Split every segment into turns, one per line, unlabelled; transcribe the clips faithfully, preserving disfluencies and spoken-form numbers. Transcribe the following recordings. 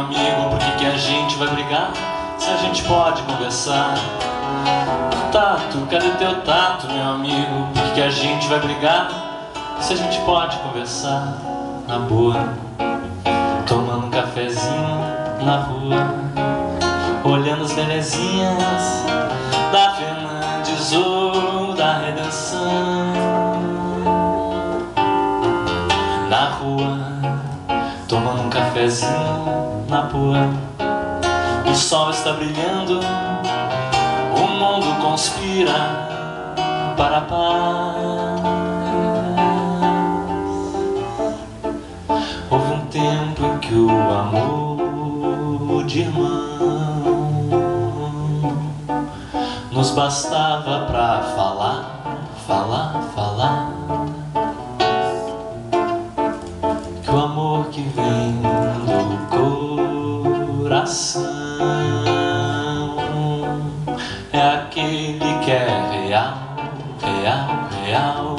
amigo, por que que a gente vai brigar se a gente pode conversar? Tato, cadê teu tato, meu amigo? Por que que a gente vai brigar se a gente pode conversar? Na boa, tomando um cafezinho na rua, olhando as belezinhas da Fernandes ou da Redenção. Na rua, tomando um cafezinho na boa, o sol está brilhando, o mundo conspira para a paz. Houve um tempo em que o amor de irmão nos bastava para falar, falar, falar. Que o amor que vem do coração é aquele que é real, real, real.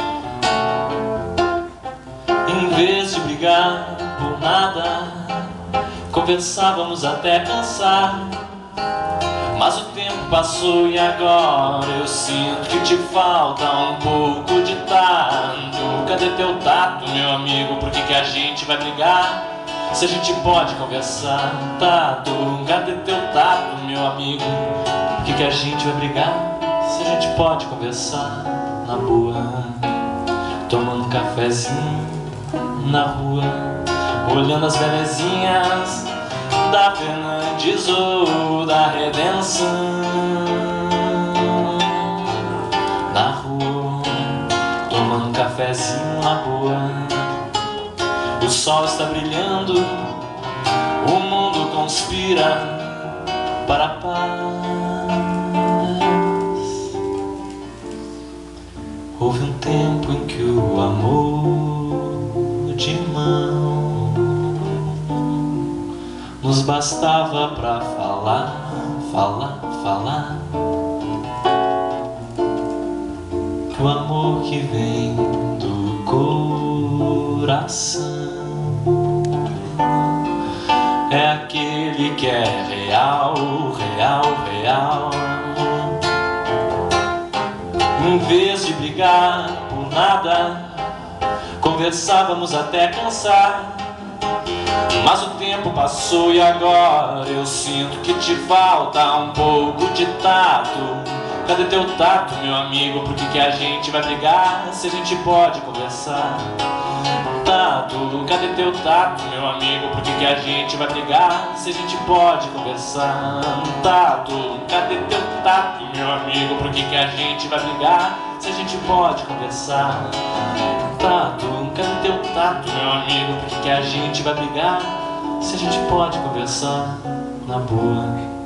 Em vez de brigar por nada, conversávamos até cansar. Mas o tempo passou e agora eu sinto que te falta um pouco de tato. Cadê teu tato, meu amigo? Por que que a gente vai brigar se a gente pode conversar? Tato, cadê teu tato, meu amigo? Por que que a gente vai brigar se a gente pode conversar? Na boa, tomando um cafezinho na rua, olhando as belezinhas da Fernandes ou da Redenção. Na rua, tomando um cafezinho na boa, o sol está brilhando, o mundo conspira para a paz. Houve um tempo em que o amor de irmão nos bastava pra falar, falar, falar. Que o amor que vem do coração é aquele que é real, real, real. Em vez de brigar por nada, conversávamos até cansar. Mas o tempo passou e agora eu sinto que te falta um pouco de tato. Cadê teu tato, meu amigo? Por que que a gente vai brigar se a gente pode conversar? Tato, cadê teu tato, meu amigo? Por que que a gente vai brigar se a gente pode conversar? Tato, cadê teu tato, meu amigo? Por que que a gente vai brigar se a gente pode conversar? Tato, cadê teu tato, meu amigo? Por que que a gente vai brigar se a gente pode conversar na boa?